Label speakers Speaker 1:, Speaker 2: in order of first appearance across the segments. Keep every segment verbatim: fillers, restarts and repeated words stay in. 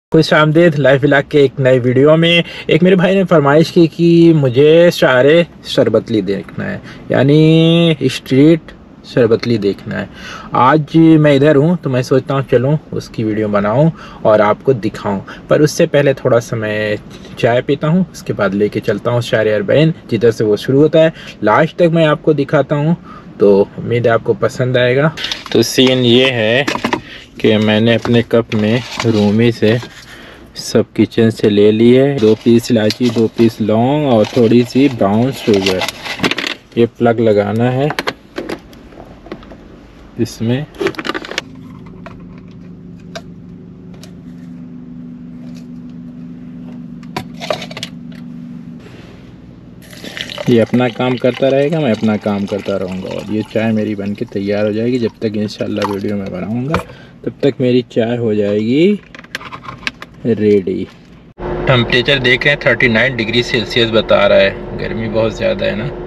Speaker 1: खुश आमदीद life vlog के एक नए वीडियो में। एक मेरे भाई ने फरमाइश की कि मुझे शारे शरबतली देखना है, यानी स्ट्रीट शरबतली देखना है। आज मैं इधर हूँ तो मैं सोचता हूँ चलूँ उसकी वीडियो बनाऊँ और आपको दिखाऊँ, पर उससे पहले थोड़ा सा मैं चाय पीता हूँ, उसके बाद लेके चलता हूँ शारे अरबईन जिधर से वो शुरू होता है। लास्ट तक मैं आपको दिखाता हूँ तो उम्मीद है आपको पसंद आएगा। तो सीन ये है कि मैंने अपने कप में रूमी से सब किचन से ले ली है, दो पीस इलायची, दो पीस लौंग और थोड़ी सी ब्राउन शुगर। ये प्लग लगाना है इसमें। ये अपना काम करता रहेगा, मैं अपना काम करता रहूँगा और ये चाय मेरी बन के तैयार हो जाएगी। जब तक इंशाल्लाह वीडियो में बनाऊँगा तब तक मेरी चाय हो जाएगी रेडी। टेम्परेचर देख रहे हैं थर्टी नाइन डिग्री सेल्सियस बता रहा है, गर्मी बहुत ज़्यादा है ना।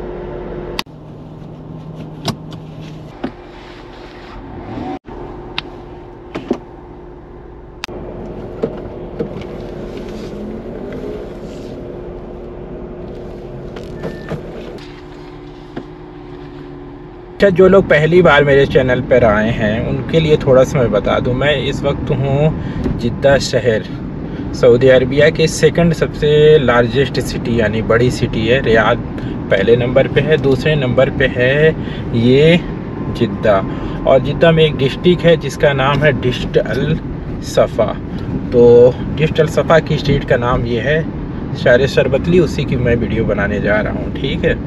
Speaker 1: जो लोग पहली बार मेरे चैनल पर आए हैं उनके लिए थोड़ा सा मैं बता दूं। मैं इस वक्त हूं जिद्दा शहर, सऊदी अरबिया के सेकंड सबसे लार्जेस्ट सिटी यानी बड़ी सिटी है। रियाद पहले नंबर पे है, दूसरे नंबर पे है ये जिद्दा। और जिद्दा में एक डिस्ट्रिक्ट है जिसका नाम है डिस्ट अल सफ़ा। तो डिस्ट अल सफ़ा की स्ट्रीट का नाम ये है शारे शरबतली, उसी की मैं वीडियो बनाने जा रहा हूँ। ठीक है,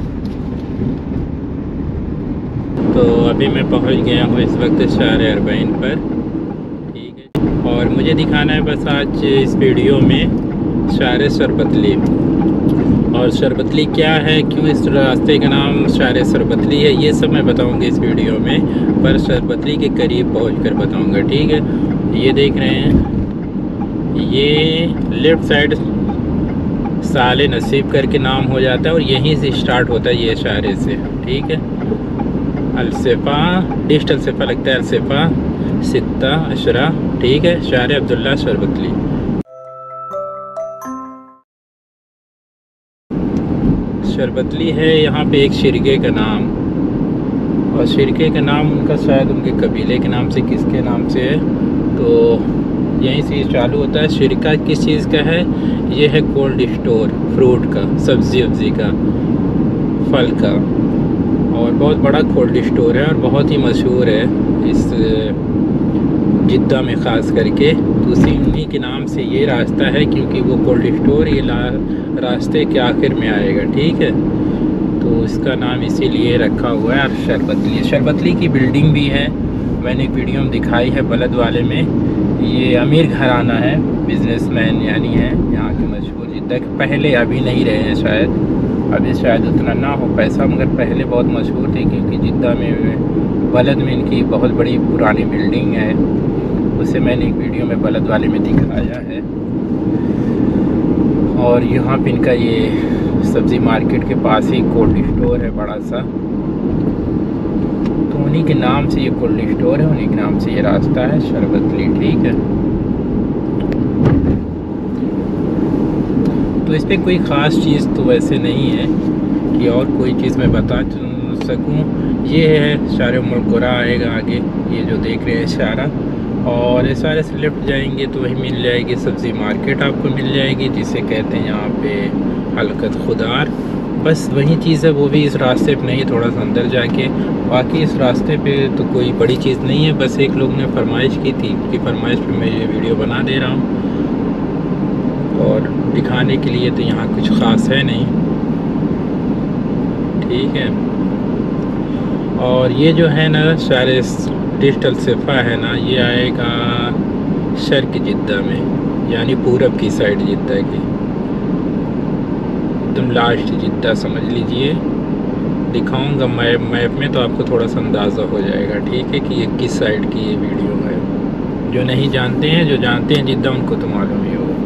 Speaker 1: तो अभी मैं पहुंच गया हूँ इस वक्त शारे अरबईन पर। ठीक है, और मुझे दिखाना है बस आज इस वीडियो में शारे शरबतली। और शरबतली क्या है, क्यों इस रास्ते का नाम शारे शरबतली है, ये सब मैं बताऊंगा इस वीडियो में, पर शरबतली के करीब पहुंचकर बताऊंगा। ठीक है, ये देख रहे हैं, ये लेफ़्ट साइड साले नसीब करके नाम हो जाता है और यहीं से स्टार्ट होता है ये शारे से। ठीक है, अलसेफ़ा, डिस्ट अलसेफ़ा लगता है, अलसेफ़ा सित्ता अशरा। ठीक है, शारे अब्दुल्ला शरबतली। शरबतली है यहाँ पे एक शिरके का नाम, और शिरके का नाम उनका शायद उनके कबीले के नाम से किसके नाम से है, तो यहीं से चालू होता है। शिरका किस चीज़ का है, ये है कोल्ड स्टोर, फ्रूट का, सब्ज़ी वब्ज़ी का, फल का, और बहुत बड़ा कोल्ड स्टोर है और बहुत ही मशहूर है इस जिद्दा में ख़ास करके। तो उसी उन्हीं के नाम से ये रास्ता है, क्योंकि वो कोल्ड स्टोर ये रास्ते के आखिर में आएगा। ठीक है, तो इसका नाम इसीलिए रखा हुआ है। और शरबतली शरबतली की बिल्डिंग भी है, मैंने एक वीडियो में दिखाई है बलद वाले में। ये अमीर घराना है, बिजनेसमैन यानी है यहाँ के मशहूर जिद्दा के, पहले, अभी नहीं रहे हैं शायद, अभी शायद उतना ना हो पैसा, मगर पहले बहुत मशहूर थे, क्योंकि जिद्दा में बलद में इनकी बहुत बड़ी पुरानी बिल्डिंग है। उसे मैंने एक वीडियो में बलद वाले में दिखाया है। और यहाँ पे इनका ये सब्ज़ी मार्केट के पास ही कोल्ड स्टोर है बड़ा सा, तो उन्हीं के नाम से ये कोल्ड स्टोर है, उन्हीं के नाम से ये रास्ता है शरबतली। ठीक है, तो इस पर कोई ख़ास चीज़ तो वैसे नहीं है कि और कोई चीज़ मैं बता सकूं। ये है शारे मुल्कुरा आएगा आगे, ये जो देख रहे हैं शारा, और इस सारे से लेफ्ट जाएंगे तो वही मिल जाएगी सब्ज़ी मार्केट, आपको मिल जाएगी, जिसे कहते हैं यहाँ पे हलकत खुदार। बस वही चीज़ है, वो भी इस रास्ते पे नहीं, थोड़ा सा अंदर जाके। बाकी इस रास्ते पे तो कोई बड़ी चीज़ नहीं है, बस एक लोग ने फरमाइश की थी कि फरमाइश पे मैं ये वीडियो बना दे रहा हूँ, और दिखाने के लिए तो यहाँ कुछ ख़ास है नहीं। ठीक है, और ये जो है ना शारे डिस्ट अलसेफ़ा है ना, ये आएगा शर्क जिद्दा में, यानी पूरब की साइड जिद्दा की, एकदम लास्ट जिद्दा समझ लीजिए। दिखाऊंगा मैप मैप में तो आपको थोड़ा सा अंदाज़ा हो जाएगा। ठीक है, कि ये किस साइड की ये वीडियो है। जो नहीं जानते हैं, जो जानते हैं जिद्दा, उनको तो मालूम ही होगा।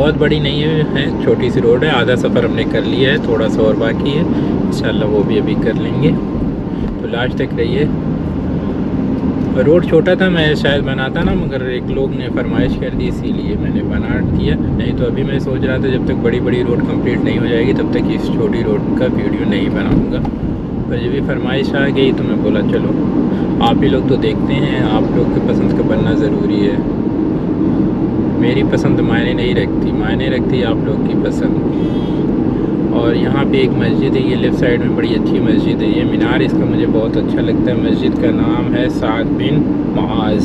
Speaker 1: बहुत बड़ी नहीं है, छोटी सी रोड है। आधा सफ़र हमने कर लिया है, थोड़ा सा और बाकी है, इंशाल्लाह वो भी अभी कर लेंगे। तो लास्ट तक रहिए। रोड छोटा था, मैं शायद बनाता ना, मगर एक लोग ने फरमाइश कर दी इसीलिए मैंने बना दिया। नहीं तो अभी मैं सोच रहा था जब तक बड़ी बड़ी रोड कंप्लीट नहीं हो जाएगी तब तक इस छोटी रोड का वीडियो नहीं बनाऊंगा। पर जब भी फरमाइश आ गई तो मैं बोला चलो आप ही लोग तो देखते हैं, आप लोग के पसंद का बनना ज़रूरी है। मेरी पसंद मायने नहीं रखती, मायने रखती आप लोग की पसंद। और यहाँ पे एक मस्जिद है, ये लेफ़्ट साइड में बड़ी अच्छी मस्जिद है। ये मीनार इसका मुझे बहुत अच्छा लगता है। मस्जिद का नाम है साद बिन मुआज़,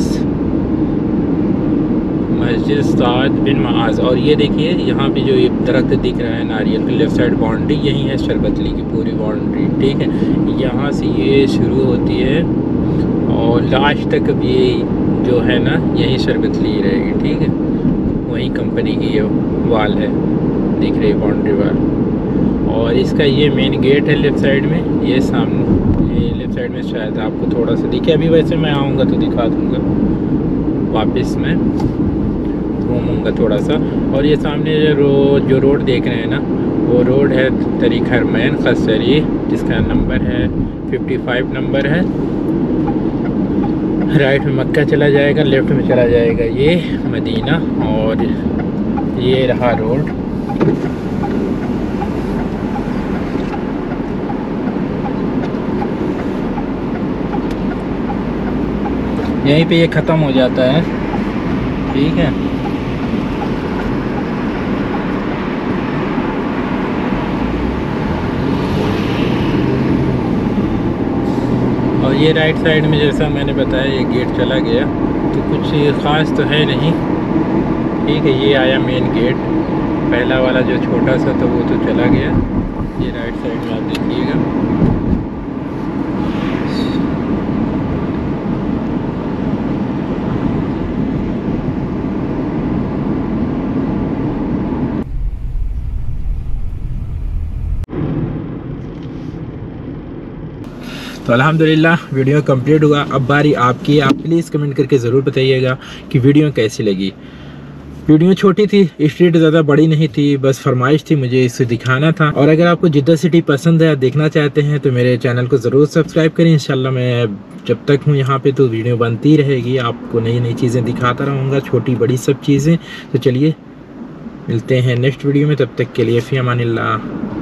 Speaker 1: मस्जिद साद बिन मुआज़। और ये देखिए यहाँ पे जो ये दरख्त दिख रहा है नारियल का, लेफ़्ट साइड बाउंड्री यही है शरबतली की पूरी बाउंड्री, ठीक है। यहाँ से ये शुरू होती है और लास्ट तक अब ये जो है ना यही शरबतली ही रहेगी, ठीक है। वही कंपनी की ये वाल है, दिख रही है बाउंड्री वाल। और इसका ये मेन गेट है लेफ़्ट साइड में, ये सामने ये लेफ़्ट साइड में शायद आपको थोड़ा सा दिखे। अभी वैसे मैं आऊँगा तो दिखा दूँगा, वापस मैं घूमूँगा थोड़ा सा। और ये सामने जो रो, जो रोड देख रहे हैं ना, वो रोड है तरीक़ हरमैन खसरी, जिसका नंबर है पचपन नंबर है। राइट में मक्का चला जाएगा, लेफ़्ट में चला जाएगा ये मदीना। और ये रहा रोड। यहीं पे ये ख़त्म हो जाता है, ठीक है। और ये राइट साइड में जैसा मैंने बताया ये गेट चला गया, तो कुछ ख़ास तो है नहीं, ठीक है। ये आया मेन गेट, पहला वाला जो छोटा सा था वो तो चला गया। ये राइट साइड में आप देखिएगा। तो अल्हम्दुलिल्लाह वीडियो कंप्लीट हुआ। अब बारी आपकी, आप प्लीज़ कमेंट करके ज़रूर बताइएगा कि वीडियो कैसी लगी। वीडियो छोटी थी, स्ट्रीट ज़्यादा बड़ी नहीं थी, बस फरमाइश थी मुझे इसे दिखाना था। और अगर आपको जिद्दा सिटी पसंद है, देखना चाहते हैं, तो मेरे चैनल को ज़रूर सब्सक्राइब करें। इंशाल्लाह मैं जब तक हूँ यहाँ पे तो वीडियो बनती रहेगी, आपको नई नई चीज़ें दिखाता रहूँगा, छोटी बड़ी सब चीज़ें। तो चलिए मिलते हैं नेक्स्ट वीडियो में, तब तक के लिए फ़ी अमानिल्लाह।